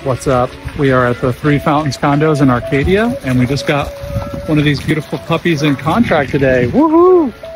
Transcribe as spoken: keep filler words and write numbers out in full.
What's up? We are at the Three Fountains condos in Arcadia, and we just got one of these beautiful puppies in contract today. Woohoo!